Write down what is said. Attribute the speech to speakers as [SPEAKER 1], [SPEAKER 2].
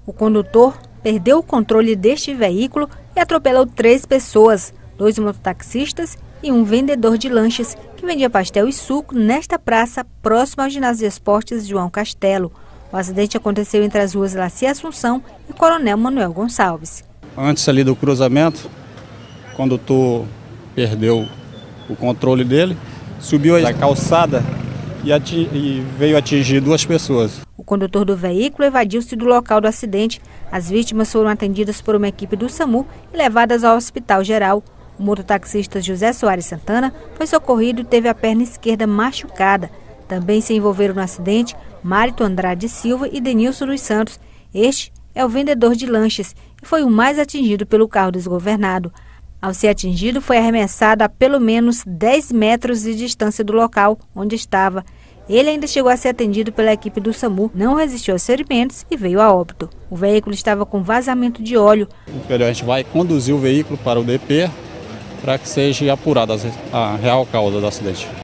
[SPEAKER 1] O condutor perdeu o controle deste veículo e atropelou 3 pessoas, 2 mototaxistas e um vendedor de lanches que vendia pastel e suco nesta praça próxima ao ginásio de esportes João Castelo. O acidente aconteceu entre as ruas Laci Assunção e Coronel Manuel Gonçalves.
[SPEAKER 2] Antes ali do cruzamento, o condutor perdeu o controle dele, subiu a calçada e veio atingir 2 pessoas.
[SPEAKER 1] O condutor do veículo evadiu-se do local do acidente. As vítimas foram atendidas por uma equipe do SAMU e levadas ao Hospital Geral. O mototaxista José Soares Santana foi socorrido e teve a perna esquerda machucada. Também se envolveram no acidente Márito Andrade Silva e Denilson dos Santos. Este é o vendedor de lanches e foi o mais atingido pelo carro desgovernado. Ao ser atingido, foi arremessado a pelo menos 10 metros de distância do local onde estava. Ele ainda chegou a ser atendido pela equipe do SAMU, não resistiu aos ferimentos e veio a óbito. O veículo estava com vazamento de óleo.
[SPEAKER 2] A gente vai conduzir o veículo para o DP para que seja apurada a real causa do acidente.